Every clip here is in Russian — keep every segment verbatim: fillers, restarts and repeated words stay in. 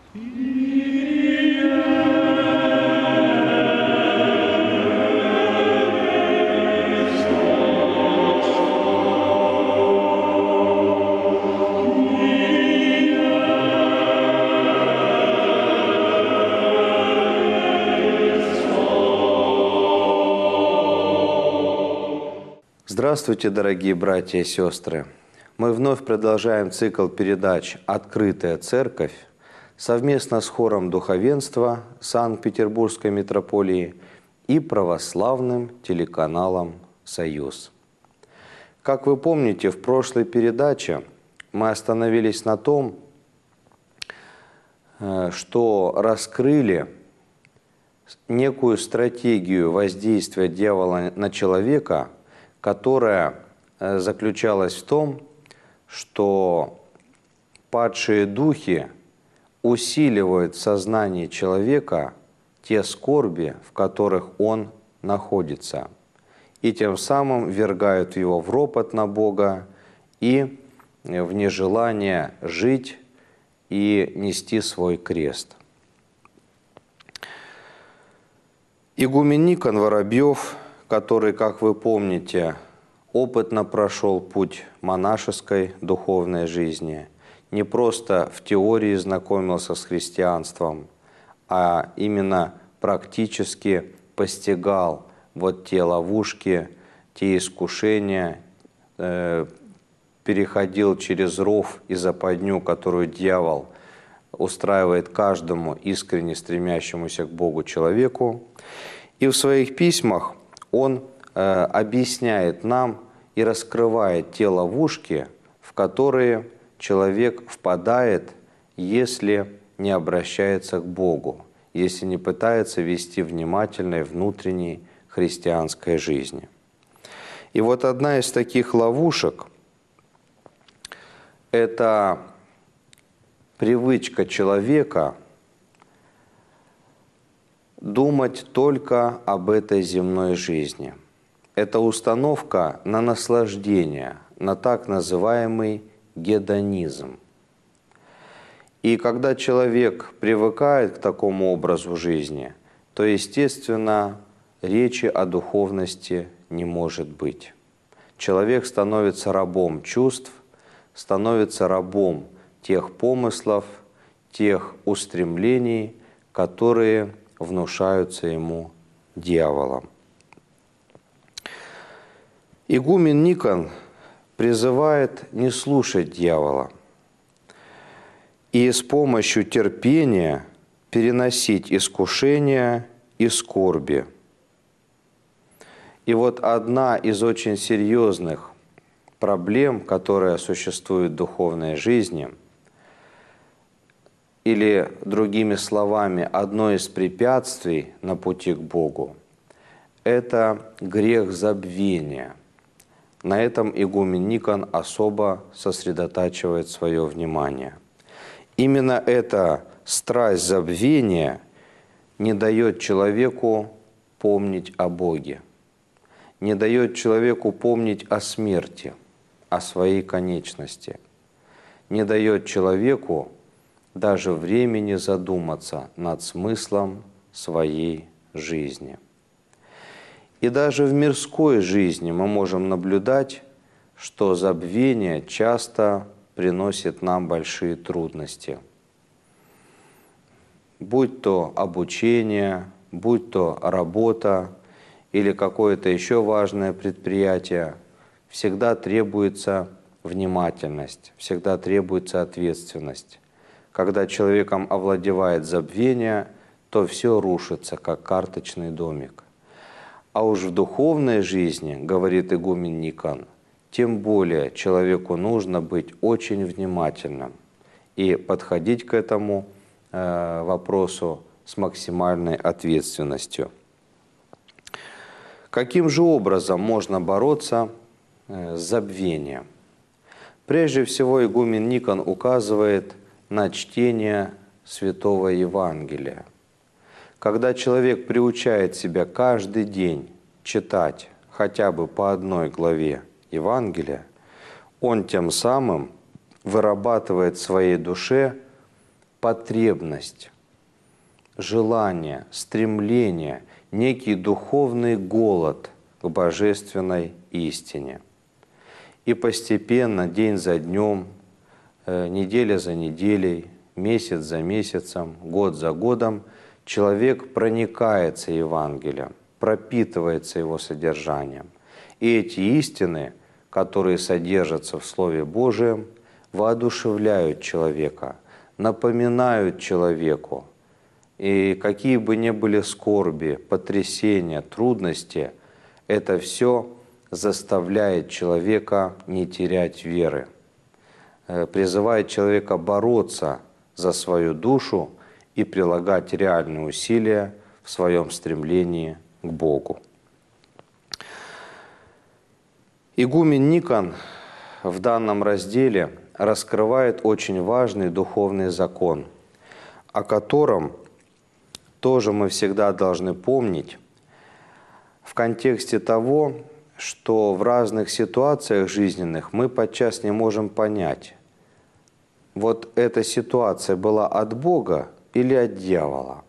Здравствуйте, дорогие братья и сестры! Мы вновь продолжаем цикл передач «Открытая церковь» совместно с хором духовенства Санкт-Петербургской митрополии и православным телеканалом «Союз». Как вы помните, в прошлой передаче мы остановились на том, что раскрыли некую стратегию воздействия дьявола на человека, которая заключалась в том, что падшие духи усиливают в сознании человека те скорби, в которых он находится, и тем самым ввергают его в ропот на Бога и в нежелание жить и нести свой крест. Игумен Никон Воробьев, который, как вы помните, опытно прошел путь монашеской духовной жизни, не просто в теории знакомился с христианством, а именно практически постигал вот те ловушки, те искушения, э, переходил через ров и западню, которую дьявол устраивает каждому искренне стремящемуся к Богу человеку. И в своих письмах он э, объясняет нам и раскрывает те ловушки, в которые человек впадает, если не обращается к Богу, если не пытается вести внимательной внутренней христианской жизни. И вот одна из таких ловушек – это привычка человека думать только об этой земной жизни. Это установка на наслаждение, на так называемый гедонизм. И когда человек привыкает к такому образу жизни, то, естественно, речи о духовности не может быть. Человек становится рабом чувств, становится рабом тех помыслов, тех устремлений, которые внушаются ему дьяволом. Игумен Никон призывает не слушать дьявола и с помощью терпения переносить искушения и скорби. И вот одна из очень серьезных проблем, которая существует в духовной жизни, или, другими словами, одно из препятствий на пути к Богу – это грех забвения. На этом игумен Никон особо сосредотачивает свое внимание. Именно эта страсть забвения не дает человеку помнить о Боге, не дает человеку помнить о смерти, о своей конечности, не дает человеку даже времени задуматься над смыслом своей жизни. И даже в мирской жизни мы можем наблюдать, что забвение часто приносит нам большие трудности. Будь то обучение, будь то работа или какое-то еще важное предприятие, всегда требуется внимательность, всегда требуется ответственность. Когда человеком овладевает забвение, то все рушится, как карточный домик. А уж в духовной жизни, говорит игумен Никон, тем более человеку нужно быть очень внимательным и подходить к этому э, вопросу с максимальной ответственностью. Каким же образом можно бороться э, с забвением? Прежде всего, игумен Никон указывает на чтение Святого Евангелия. Когда человек приучает себя каждый день читать хотя бы по одной главе Евангелия, он тем самым вырабатывает в своей душе потребность, желание, стремление, некий духовный голод к божественной истине. И постепенно, день за днем, неделя за неделей, месяц за месяцем, год за годом человек проникается Евангелием, пропитывается его содержанием. И эти истины, которые содержатся в Слове Божьем, воодушевляют человека, напоминают человеку. И какие бы ни были скорби, потрясения, трудности, это все заставляет человека не терять веры, призывает человека бороться за свою душу и прилагать реальные усилия в своем стремлении к Богу. Игумен Никон в данном разделе раскрывает очень важный духовный закон, о котором тоже мы всегда должны помнить в контексте того, что в разных ситуациях жизненных мы подчас не можем понять, вот эта ситуация была от Бога или от дьявола.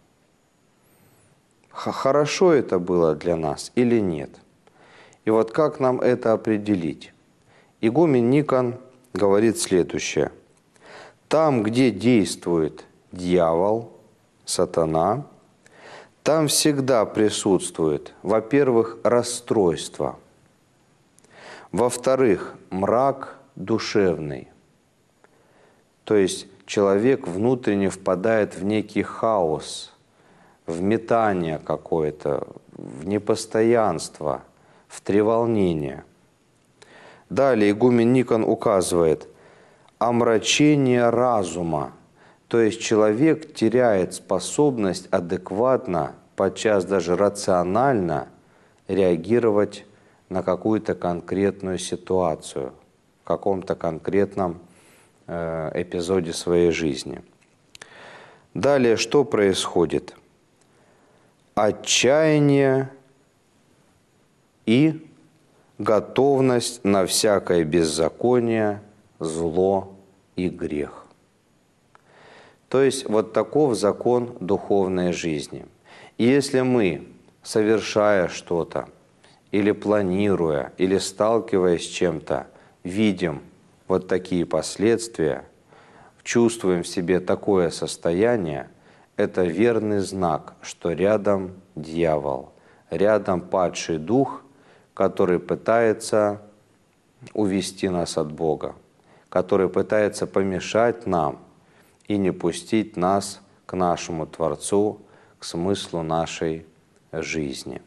Хорошо это было для нас или нет. И вот как нам это определить? Игумен Никон говорит следующее. Там, где действует дьявол, сатана, там всегда присутствует, во-первых, расстройство, во-вторых, мрак душевный. То есть человек внутренне впадает в некий хаос, в метание какое-то, в непостоянство, в треволнение. Далее игумен Никон указывает омрачение разума, то есть человек теряет способность адекватно, подчас даже рационально реагировать на какую-то конкретную ситуацию, в каком-то конкретном э, эпизоде своей жизни. Далее что происходит? Отчаяние и готовность на всякое беззаконие, зло и грех. То есть вот таков закон духовной жизни. И если мы, совершая что-то, или планируя, или сталкиваясь с чем-то, видим вот такие последствия, чувствуем в себе такое состояние, это верный знак, что рядом дьявол, рядом падший дух, который пытается увести нас от Бога, который пытается помешать нам и не пустить нас к нашему Творцу, к смыслу нашей жизни.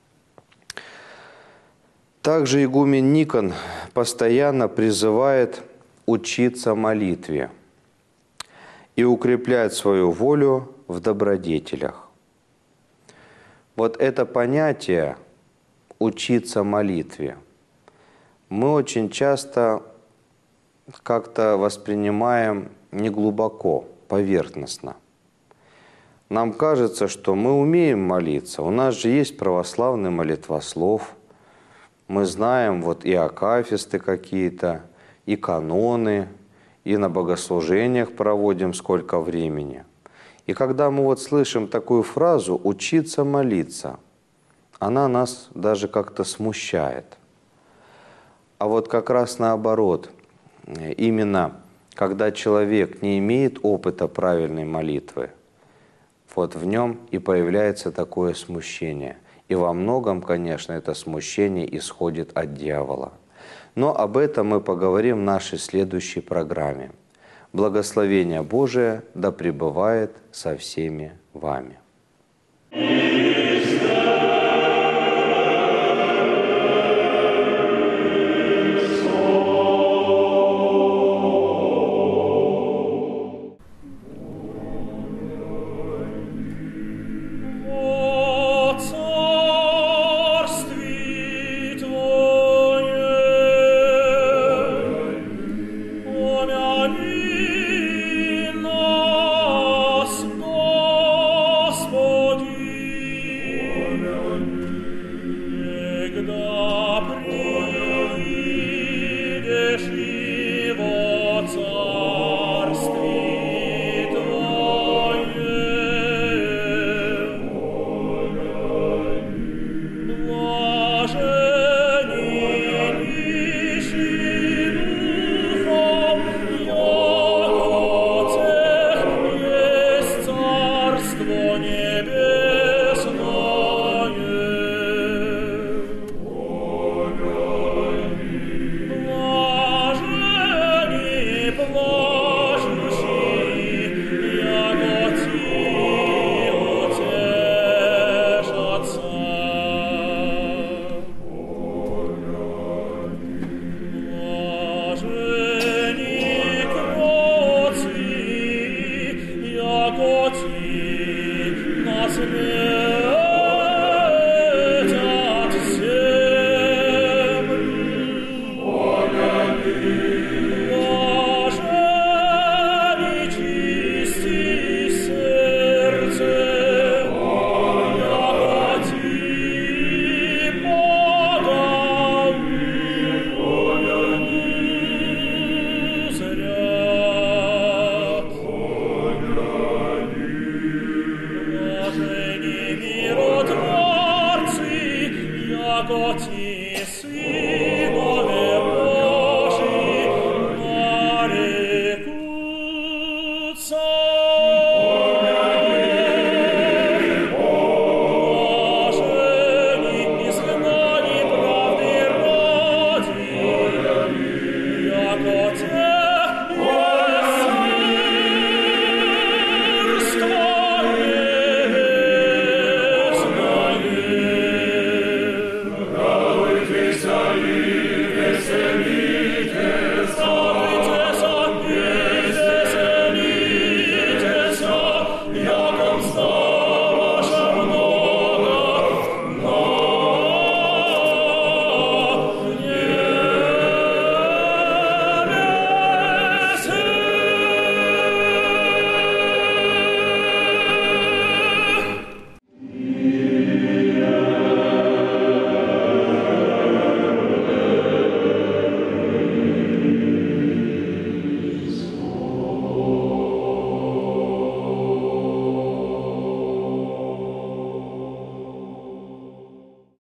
Также игумен Никон постоянно призывает учиться молитве и укреплять свою волю в добродетелях. Вот это понятие «учиться молитве» мы очень часто как-то воспринимаем неглубоко, поверхностно. Нам кажется, что мы умеем молиться, у нас же есть православный молитвослов, мы знаем вот и акафисты какие-то, и каноны, и на богослужениях проводим сколько времени. И когда мы вот слышим такую фразу «учиться молиться», она нас даже как-то смущает. А вот как раз наоборот, именно когда человек не имеет опыта правильной молитвы, вот в нем и появляется такое смущение. И во многом, конечно, это смущение исходит от дьявола. Но об этом мы поговорим в нашей следующей программе. Благословение Божие да пребывает со всеми вами.